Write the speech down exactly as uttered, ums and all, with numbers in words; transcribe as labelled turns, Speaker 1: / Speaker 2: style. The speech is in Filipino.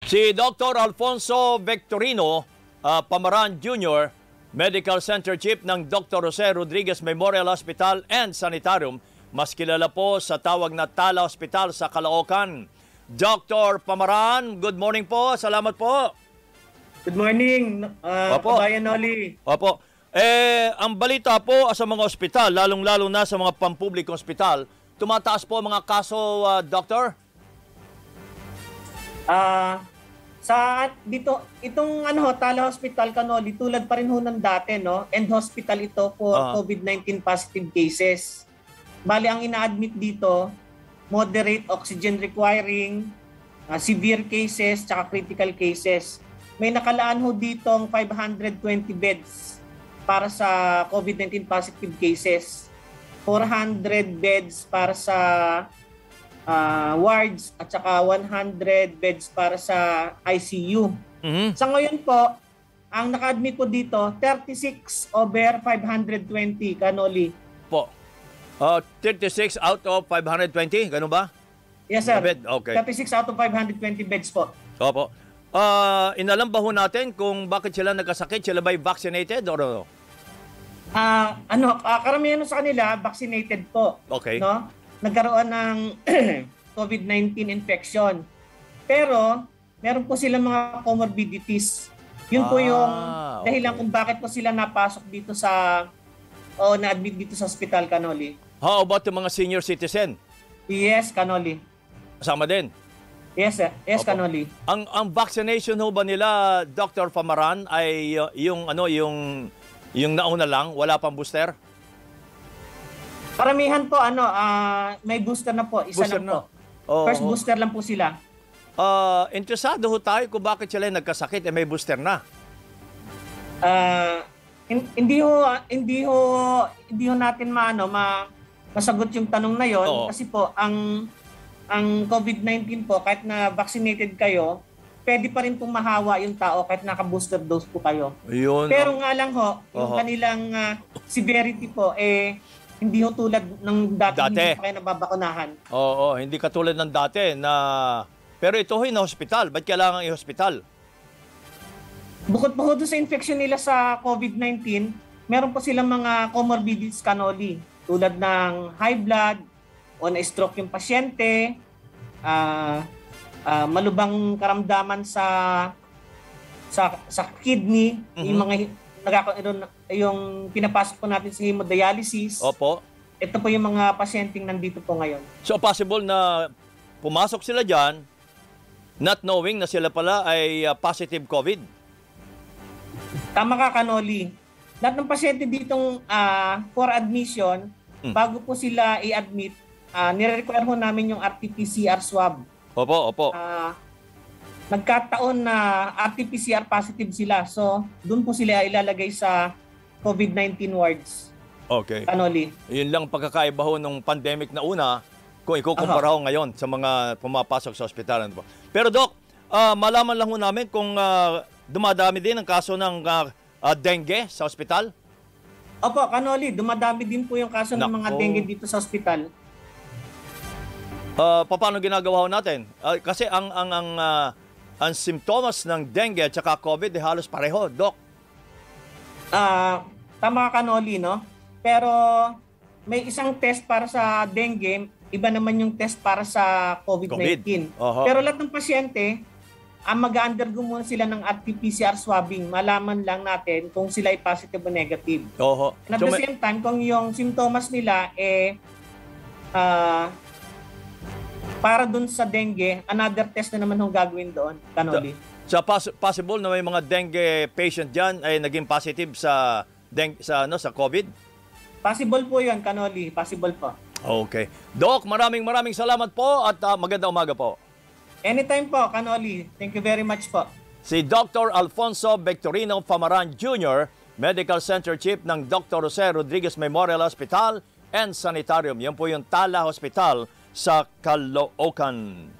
Speaker 1: Si Doctor Alfonso Victorino uh, Pamaran Junior, Medical Center Chief ng Doctor Jose Rodriguez Memorial Hospital and Sanitarium, mas kilala po sa tawag na Tala Hospital sa Caloocan. Doctor Pamaran, good morning po. Salamat po.
Speaker 2: Good morning, uh,
Speaker 1: Opo.
Speaker 2: Kabayan Noli.
Speaker 1: Opo. Eh, ang balita po sa mga ospital, lalong-lalo na sa mga pampublikong ospital, tumataas po mga kaso, uh, Doctor?
Speaker 2: Ah... Uh, Sa dito itong ano Tala Hospital Canoli, tulad pa rin ho ng dati, no? End hospital ito for uh-huh. COVID nineteen positive cases. Bali ang ina-admit dito, moderate oxygen requiring, uh, severe cases, tsaka critical cases. May nakalaan ho dito ang five hundred twenty beds para sa COVID nineteen positive cases. four hundred beds para sa Uh, wards at saka one hundred beds para sa I C U. Mm-hmm. Sa ngayon po, ang naka-admit po dito, thirty-six over five hundred twenty, Canoli.
Speaker 1: Po. Uh, thirty-six out of five hundred twenty, ganun ba?
Speaker 2: Yes, sir.
Speaker 1: Bed? Okay.
Speaker 2: thirty-six out of five hundred twenty beds po.
Speaker 1: Opo. Uh, inalam ba ho natin kung bakit sila nagkasakit? Sila ba'y vaccinated or no?
Speaker 2: Uh, ano, uh, karamihan sa kanila, vaccinated po.
Speaker 1: Okay.
Speaker 2: No? Nagkaroon ng COVID nineteen infection. Pero, meron po silang mga comorbidities. Yun ah, po yung dahilan okay. kung bakit po sila napasok dito sa, o na-admit dito sa hospital, Canoli.
Speaker 1: How about yung mga senior citizen?
Speaker 2: Yes, Canoli.
Speaker 1: Kasama din?
Speaker 2: Yes, sir. Yes, Opo. Canoli.
Speaker 1: Ang, ang vaccination ho ba nila, Doctor Pamaran, ay uh, yung, ano, yung, yung nauna lang, wala pang booster?
Speaker 2: Karamihan po, ano, uh, may booster na po. Isa booster lang na. po. Oh, First oh. booster lang po sila.
Speaker 1: Uh, interesado ho tayo kung bakit sila nagkasakit eh may booster na.
Speaker 2: Uh, hindi ho, hindi ho, hindi ho natin maano, ma, masagot yung tanong na yon oh. Kasi po, ang, ang COVID nineteen po, kahit na vaccinated kayo, pwede pa rin pong mahawa yung tao kahit naka-booster dose po kayo. Yun, Pero oh. nga lang ho, yung uh-huh. kanilang uh, severity po, eh, hindi ho tulad ng dati, dati. Hindi pa kayo nababakunahan.
Speaker 1: Oo, hindi katulad ng dati na... Pero ito ho na hospital. Ba't kailangan i-hospital?
Speaker 2: Bukod po ho doon sa infection nila sa COVID nineteen, meron po silang mga comorbidities, Canoli. Tulad ng high blood, o na-stroke yung pasyente, uh, uh, malubang karamdaman sa sa sa kidney, mm-hmm. yung mga... Nagkakaroon yung pinapasok po natin sa hemodialysis.
Speaker 1: Opo.
Speaker 2: Ito po yung mga pasyenteng nandito po ngayon.
Speaker 1: So possible na pumasok sila dyan not knowing na sila pala ay uh, positive COVID?
Speaker 2: Tama ka, Canoli. Lahat ng pasyente ditong uh, for admission, hmm. bago po sila i-admit, uh, nire-require ho namin yung R T P C R swab.
Speaker 1: Opo, opo.
Speaker 2: Uh, Nagkataon na R T P C R positive sila. So, doon po sila ilalagay sa COVID nineteen wards.
Speaker 1: Okay.
Speaker 2: Canoli.
Speaker 1: Yun lang pagkakaiba ho ng pandemic na una kung ikukumpara ho ngayon sa mga pumapasok sa ospital. Pero Doc, uh, malaman lang ho namin kung uh, dumadami din ang kaso ng uh, uh, dengue sa ospital?
Speaker 2: Opo, Canoli. Dumadami din po yung kaso Nako. ng mga dengue dito sa ospital.
Speaker 1: Uh, paano ginagawa ho natin? Uh, kasi ang... ang, ang uh, ang simptomas ng dengue at saka COVID ay halos pareho, Doc.
Speaker 2: Ah, uh, tama ka, Canoli, no? Pero may isang test para sa dengue, iba naman yung test para sa COVID nineteen. COVID. Uh-huh. Pero lahat ng pasyente, ang mag-undergo muna sila ng R T P C R swabbing, malaman lang natin kung sila ay positive o negative.
Speaker 1: Uh-huh.
Speaker 2: And at so, the same time, kung yung simptomas nila eh ah uh, para dun sa dengue, another test na naman yung gagawin doon, Canoli.
Speaker 1: So, so poss- possible na may mga dengue patient dyan ay naging positive sa dengue, sa ano sa COVID?
Speaker 2: Possible po 'yon, Canoli. Possible po.
Speaker 1: Okay. Doc, maraming maraming salamat po at uh, magandang umaga po.
Speaker 2: Anytime po, Canoli. Thank you very much po.
Speaker 1: Si Doctor Alfonso Victorino Pamaran Junior, Medical Center Chief ng Doctor Jose Rodriguez Memorial Hospital and Sanitarium. Yan po yung Tala Hospital sa Caloocan.